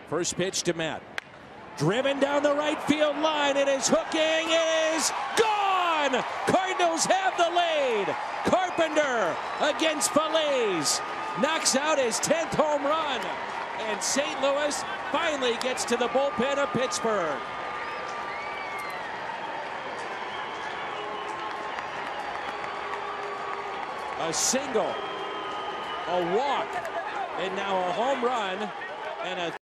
First pitch to Matt. Driven down the right field line. It is hooking. It is gone. Cardinals have the lead. Carpenter against Phillies knocks out his 10th home run. And St. Louis finally gets to the bullpen of Pittsburgh. A single, a walk, and now a home run and a